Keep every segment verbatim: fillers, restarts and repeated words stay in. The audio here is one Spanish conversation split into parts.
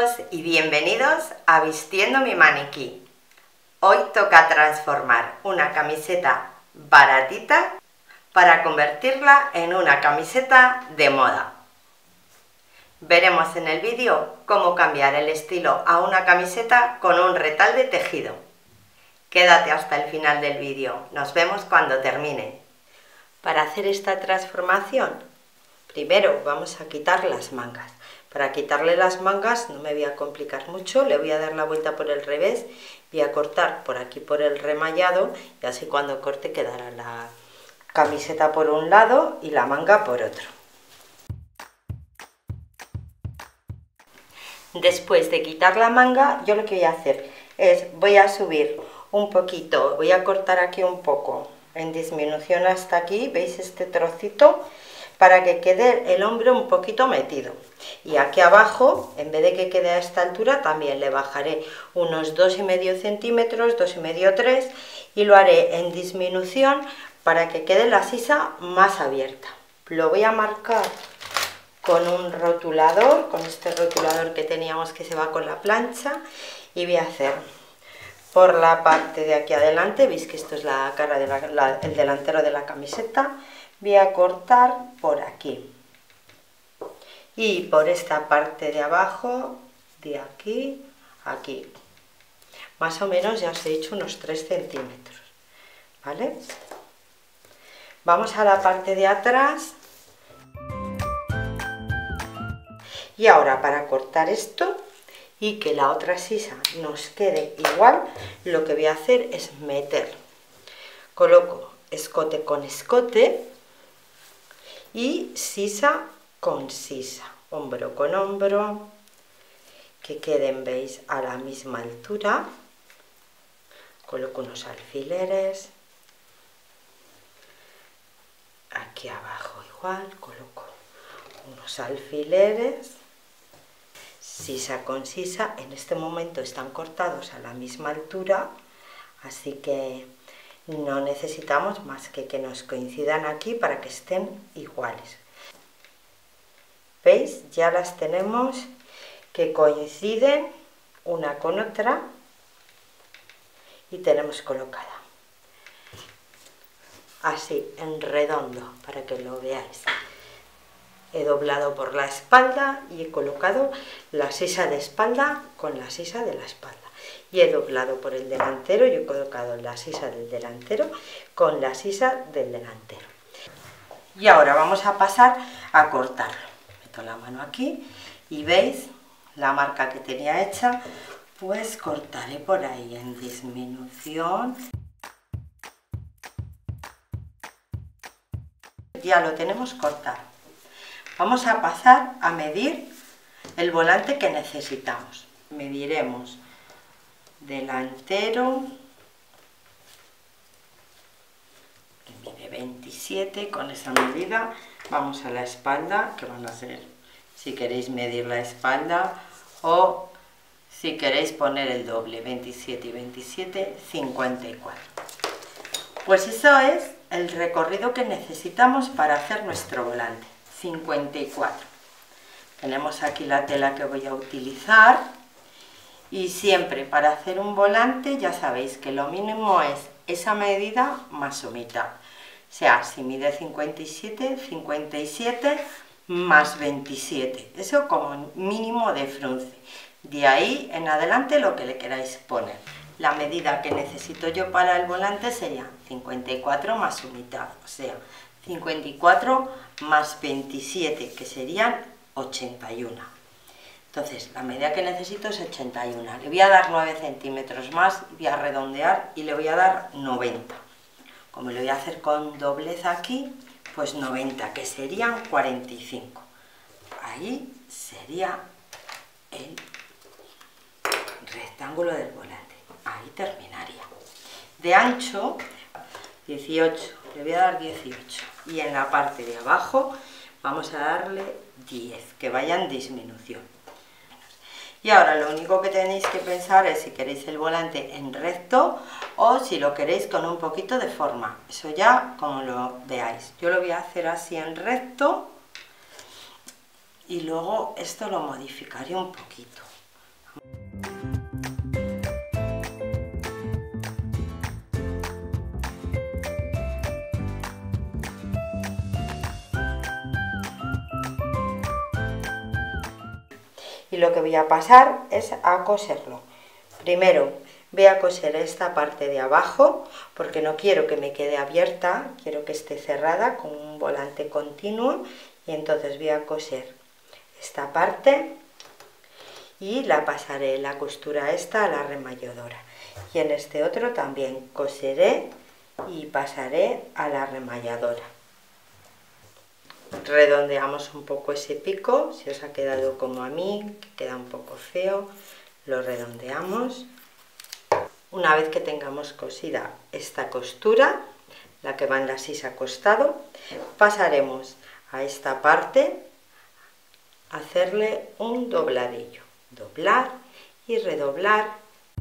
todos y bienvenidos a Vistiendo mi maniquí. Hoy toca transformar una camiseta baratita para convertirla en una camiseta de moda. Veremos en el vídeo cómo cambiar el estilo a una camiseta con un retal de tejido. Quédate hasta el final del vídeo, nos vemos cuando termine. Para hacer esta transformación, primero vamos a quitar las mangas. Para quitarle las mangas no me voy a complicar mucho, le voy a dar la vuelta por el revés, voy a cortar por aquí por el remallado y así cuando corte quedará la camiseta por un lado y la manga por otro. Después de quitar la manga, yo lo que voy a hacer es, voy a subir un poquito, voy a cortar aquí un poco en disminución hasta aquí, ¿veis este trocito? Para que quede el hombro un poquito metido. Y aquí abajo, en vez de que quede a esta altura, también le bajaré unos dos y medio centímetros, dos y medio, tres, y lo haré en disminución para que quede la sisa más abierta. Lo voy a marcar con un rotulador, con este rotulador que teníamos que se va con la plancha, y voy a hacer por la parte de aquí adelante, veis que esto es la cara de la, la, el delantero de la camiseta, voy a cortar por aquí y por esta parte de abajo, de aquí a aquí, más o menos ya os he hecho unos tres centímetros, ¿vale? Vamos a la parte de atrás y ahora para cortar esto y que la otra sisa nos quede igual, lo que voy a hacer es meter, coloco escote con escote y sisa con sisa, hombro con hombro, que queden, veis, a la misma altura. Coloco unos alfileres, aquí abajo igual, coloco unos alfileres, sisa con sisa. En este momento están cortados a la misma altura, así que no necesitamos más que que nos coincidan aquí para que estén iguales. ¿Veis? Ya las tenemos que coinciden una con otra y tenemos colocada así en redondo para que lo veáis. He doblado por la espalda y he colocado la sisa de espalda con la sisa de la espalda. Y he doblado por el delantero y he colocado la sisa del delantero con la sisa del delantero. Y ahora vamos a pasar a cortarlo. Meto la mano aquí y veis la marca que tenía hecha, pues cortaré por ahí en disminución. Ya lo tenemos cortado. Vamos a pasar a medir el volante que necesitamos. Mediremos delantero, que mide veintisiete, con esa medida vamos a la espalda, que van a ser, si queréis medir la espalda o si queréis poner el doble, veintisiete y veintisiete, cincuenta y cuatro. Pues eso es el recorrido que necesitamos para hacer nuestro volante, cincuenta y cuatro. Tenemos aquí la tela que voy a utilizar. Y siempre para hacer un volante ya sabéis que lo mínimo es esa medida más su mitad. O sea, si mide cincuenta y siete, cincuenta y siete más veintisiete. Eso como mínimo de frunce. De ahí en adelante lo que le queráis poner. La medida que necesito yo para el volante sería cincuenta y cuatro más su mitad. O sea, cincuenta y cuatro más veintisiete, que serían ochenta y uno. Entonces, la medida que necesito es ochenta y uno. Le voy a dar nueve centímetros más, voy a redondear y le voy a dar noventa. Como le voy a hacer con doblez aquí, pues noventa, que serían cuarenta y cinco. Ahí sería el rectángulo del volante. Ahí terminaría. De ancho, dieciocho. Le voy a dar dieciocho. Y en la parte de abajo vamos a darle diez, que vaya en disminución. Y ahora lo único que tenéis que pensar es si queréis el volante en recto o si lo queréis con un poquito de forma. Eso ya como lo veáis. Yo lo voy a hacer así en recto y luego esto lo modificaré un poquito. Y lo que voy a pasar es a coserlo. Primero voy a coser esta parte de abajo porque no quiero que me quede abierta, quiero que esté cerrada con un volante continuo, y entonces voy a coser esta parte y la pasaré la costura esta a la remalladora, y en este otro también coseré y pasaré a la remalladora. Redondeamos un poco ese pico, si os ha quedado como a mí, que queda un poco feo, lo redondeamos. Una vez que tengamos cosida esta costura, la que va en la sisa a costado, pasaremos a esta parte a hacerle un dobladillo, doblar y redoblar.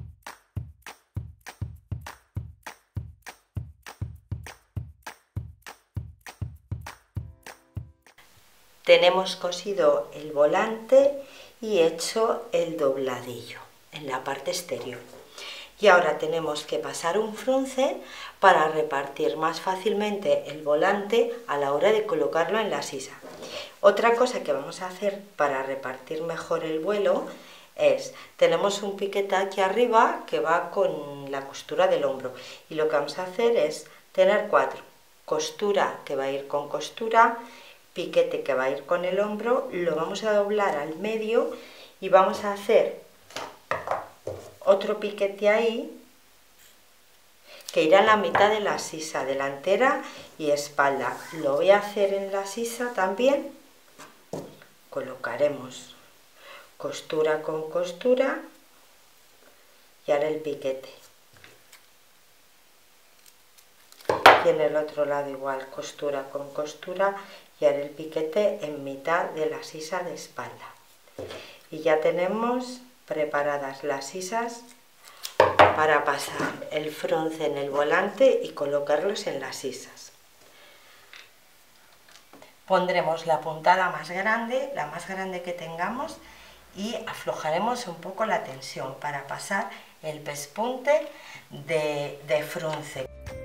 Tenemos cosido el volante y hecho el dobladillo en la parte exterior. Y ahora tenemos que pasar un frunce para repartir más fácilmente el volante a la hora de colocarlo en la sisa. Otra cosa que vamos a hacer para repartir mejor el vuelo es, tenemos un piquete aquí arriba que va con la costura del hombro, y lo que vamos a hacer es tener cuatro, costura que va a ir con costura, piquete que va a ir con el hombro, lo vamos a doblar al medio y vamos a hacer otro piquete ahí que irá en la mitad de la sisa delantera y espalda. Lo voy a hacer en la sisa también. Colocaremos costura con costura y ahora el piquete. Y en el otro lado igual, costura con costura y ahora el piquete en mitad de la sisa de espalda. Y ya tenemos preparadas las sisas para pasar el frunce en el volante y colocarlos en las sisas. Pondremos la puntada más grande, la más grande que tengamos, y aflojaremos un poco la tensión para pasar el pespunte de, de frunce.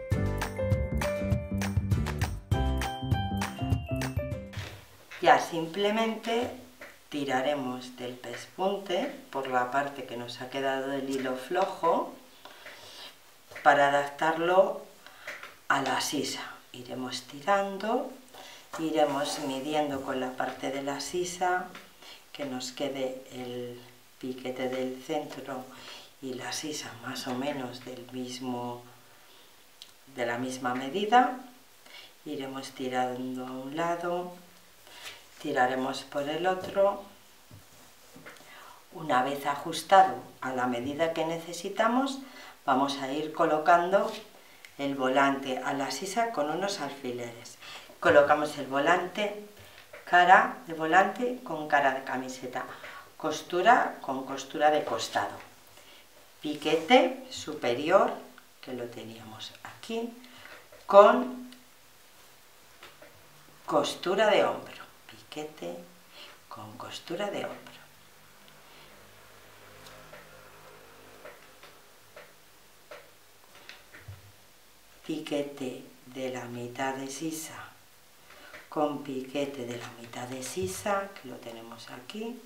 Ya simplemente tiraremos del pespunte por la parte que nos ha quedado del hilo flojo para adaptarlo a la sisa. Iremos tirando, iremos midiendo con la parte de la sisa que nos quede el piquete del centro y la sisa más o menos del mismo, de la misma medida. Iremos tirando a un lado, tiraremos por el otro. Una vez ajustado a la medida que necesitamos, vamos a ir colocando el volante a la sisa con unos alfileres. Colocamos el volante, cara de volante con cara de camiseta, costura con costura de costado, piquete superior, que lo teníamos aquí, con costura de hombro, piquete con costura de hombro. Piquete de la mitad de sisa con piquete de la mitad de sisa, que lo tenemos aquí,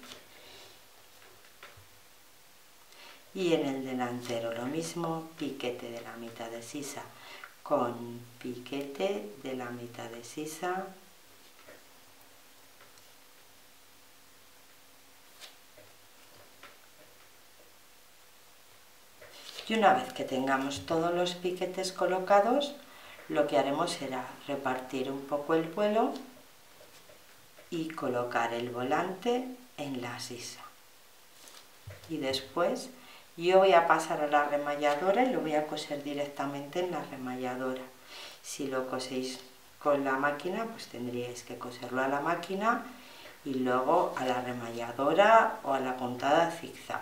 y en el delantero lo mismo, piquete de la mitad de sisa con piquete de la mitad de sisa, y una vez que tengamos todos los piquetes colocados, lo que haremos será repartir un poco el vuelo y colocar el volante en la sisa. Y después yo voy a pasar a la remalladora y lo voy a coser directamente en la remalladora. Si lo coséis con la máquina, pues tendríais que coserlo a la máquina y luego a la remalladora o a la puntada zigzag.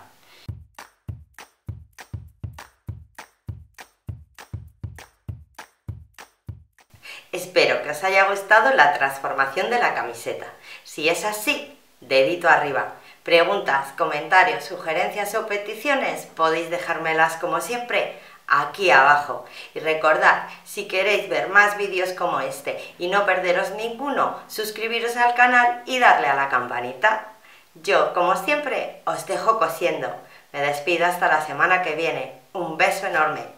Espero que os haya gustado la transformación de la camiseta. Si es así, dedito arriba. Preguntas, comentarios, sugerencias o peticiones podéis dejármelas como siempre aquí abajo. Y recordad, si queréis ver más vídeos como este y no perderos ninguno, suscribiros al canal y darle a la campanita. Yo, como siempre, os dejo cosiendo. Me despido hasta la semana que viene. Un beso enorme.